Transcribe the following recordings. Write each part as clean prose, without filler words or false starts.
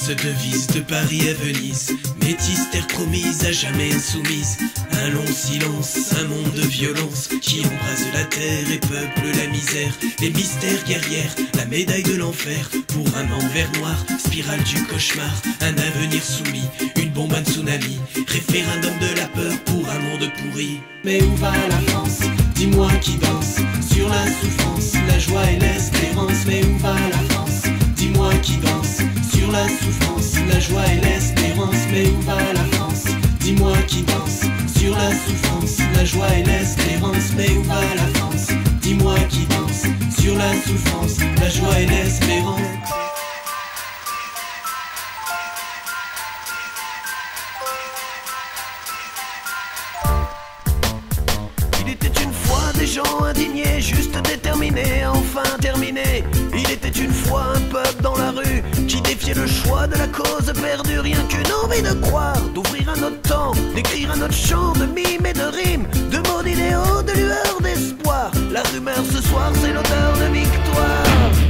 devise de Paris à Venise, métisse, terre promise, à jamais insoumise. Un long silence, un monde de violence qui embrase la terre et peuple la misère. Les mystères guerrières, la médaille de l'enfer pour un envers noir, spirale du cauchemar. Un avenir soumis, une bombe, un tsunami, référendum de la peur pour un monde pourri. Mais où va la France? Dis-moi qui danse sur la souffrance, la joie et l'espérance. Mais où va la France? Dis-moi qui danse sur la souffrance, la joie et l'espérance. Mais où va la France? Dis-moi qui danse sur la souffrance, la joie et l'espérance. Mais où va la France? Dis-moi qui danse sur la souffrance, la joie et l'espérance. Il était une fois des gens indignés, juste déterminés, enfin terminés. Il était une fois un peuple dans la rue qui défiait le choix de la cause perdue. Rien qu'une envie de croire, d'ouvrir un autre temps, d'écrire un autre chant, de mimes et de rimes, de mots d'idéaux, de lueurs d'espoir. La rumeur ce soir, c'est l'odeur de victoire.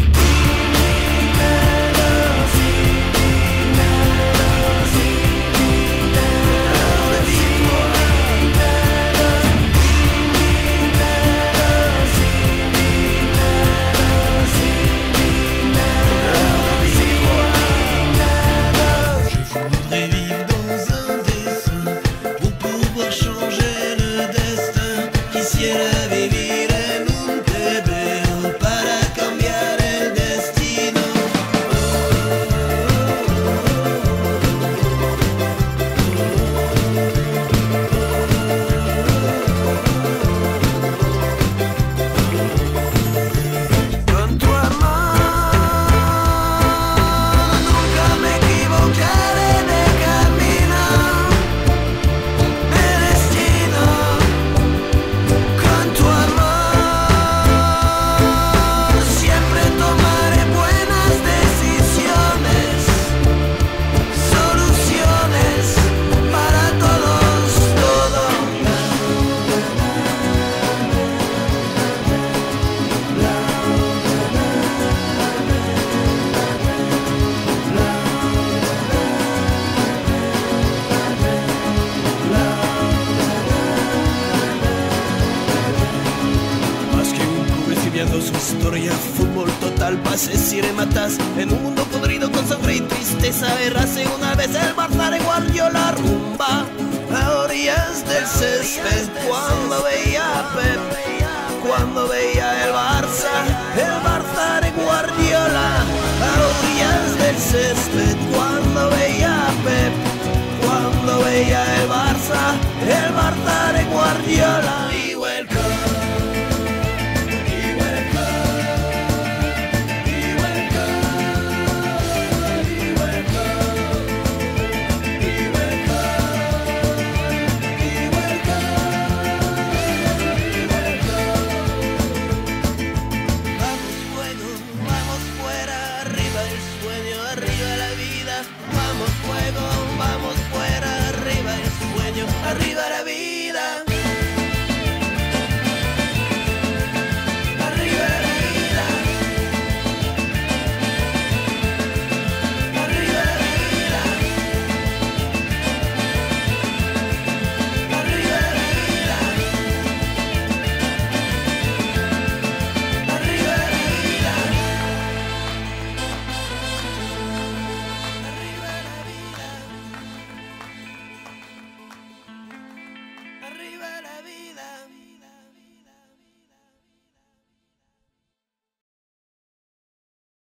Su historia, fútbol total, pases y rematas en un mundo podrido con sangre y tristeza. Errase una vez el Barça de Guardiola, rumba a orillas del césped. Cuando veía a Pep, cuando veía el Barça de Guardiola, a orillas del césped. Cuando veía a Pep, cuando veía el Barça de Guardiola. Y welcome. Arriba la vida. Arriba la vida. Arriba la vida. Arriba la vida. Arriba la vida. Arriba la vida. Arriba la vida.